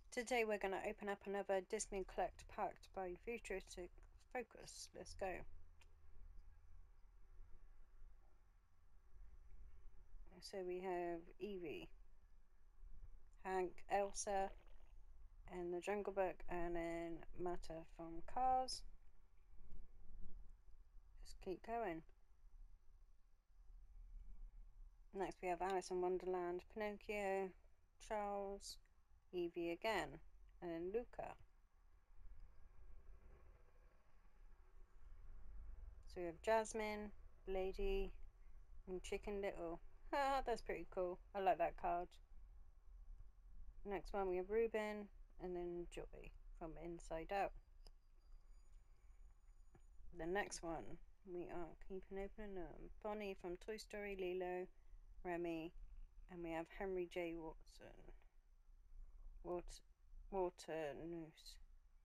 Today we're going to open up another Disney Collect packed by Futuristic Focus. Let's go. So we have Evie, Hank, Elsa, and the Jungle Book, and then Mata from Cars. Let's keep going. Next we have Alice in Wonderland, Pinocchio, Charles, Evie again, and then Luca. So we have Jasmine, Lady, and Chicken Little. Ah, that's pretty cool. I like that card. Next one we have Ruben, and then Joy from Inside Out. The next one we are keeping opening them. Bonnie from Toy Story, Lilo, Remy, and we have Henry J. Watson. Water Noose.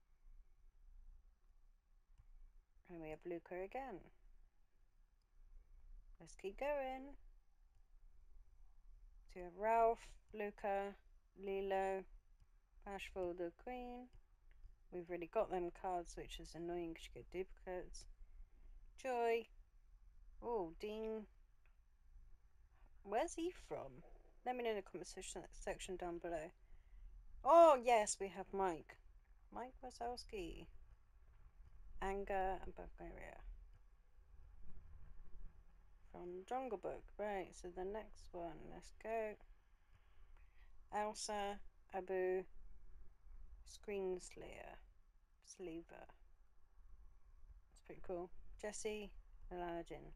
And we have Luca again. Let's keep going. So we have Ralph, Luca, Lilo, Bashful the Queen. We've already got them cards, which is annoying because you get duplicates. Joy. Oh, Dean. Where's he from? Let me know in the comment section down below. Oh, yes, we have Mike. Mike Wazowski. Anger and Bulgaria. From Jungle Book. Right, so the next one. Let's go. Elsa, Abu, Screenslayer. Sleever. That's pretty cool. Jesse, Aladdin.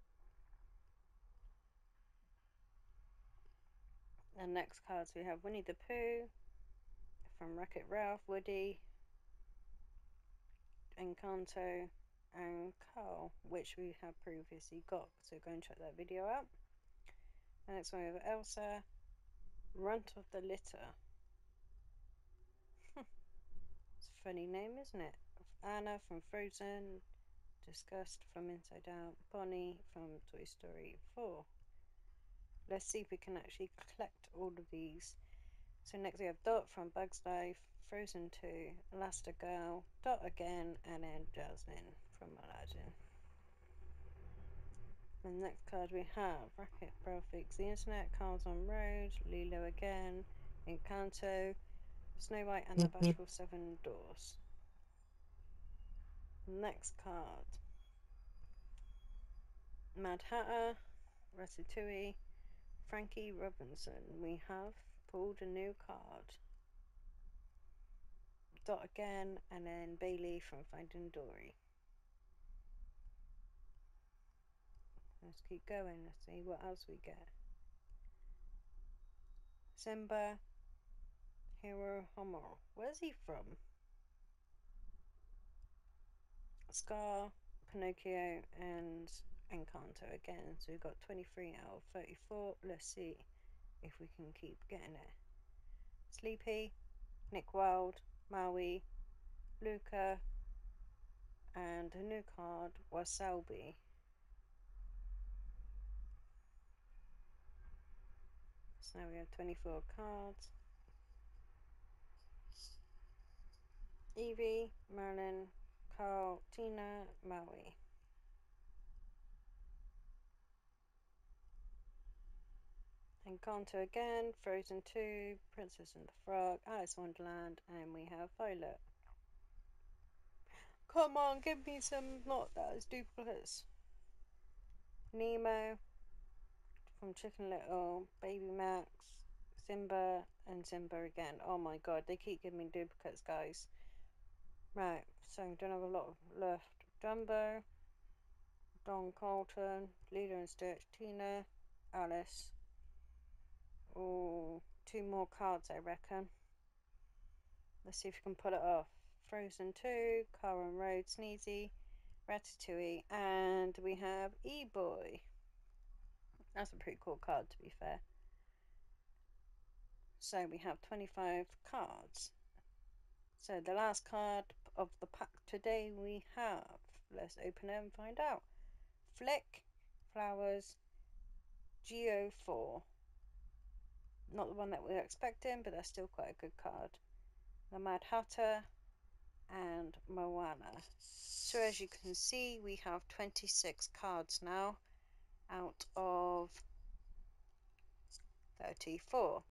And next cards we have Winnie the Pooh. From Wreck-It Ralph, Woody, Encanto, and Carl, which we have previously got, so go and check that video out. And next one we have Elsa, Runt of the Litter. It's a funny name, isn't it? Anna from Frozen, Disgust from Inside Out, Bonnie from Toy Story 4. Let's see if we can actually collect all of these. So next we have Dot from Bugs Life, Frozen 2, Elastigirl, Dot again, and then Jasmine from Aladdin. The next card we have Wreck-It Ralph Fix the Internet, Cars on Road, Lilo again, Encanto, Snow White and the Bashful Seven Doors. Next card Mad Hatter, Ratatouille, Frankie Robinson. We have pulled a new card. Dot again, and then Bailey from Finding Dory. Let's keep going, let's see what else we get. Simba, Hero Homer. Where's he from? Scar, Pinocchio, and Encanto again. So we've got 23 out of 34. Let's see if we can keep getting it. Sleepy, Nick Wilde, Maui, Luca, and a new card was Selby. So now we have 24 cards. Evie, Merlin, Carl, Tina, Maui. Encanto again, Frozen 2, Princess and the Frog, Alice in Wonderland, and we have Violet. Come on, give me some not that as duplicates. Nemo from Chicken Little, Baby Max, Simba, and Simba again. Oh my god, they keep giving me duplicates, guys. Right, so we don't have a lot left. Dumbo, Don Carlton, Lilo and Stitch, Tina, Alice. Oh, 2 more cards, I reckon. Let's see if we can pull it off. Frozen 2, Car on Road, Sneezy, Ratatouille, and we have E-Boy. That's a pretty cool card, to be fair. So we have 25 cards. So the last card of the pack today we have. Let's open it and find out. Flick, Flowers, Geo 4. Not the one that we were expecting, but that's still quite a good card. The Mad Hatter, and Moana. So as you can see, we have 26 cards now out of 34.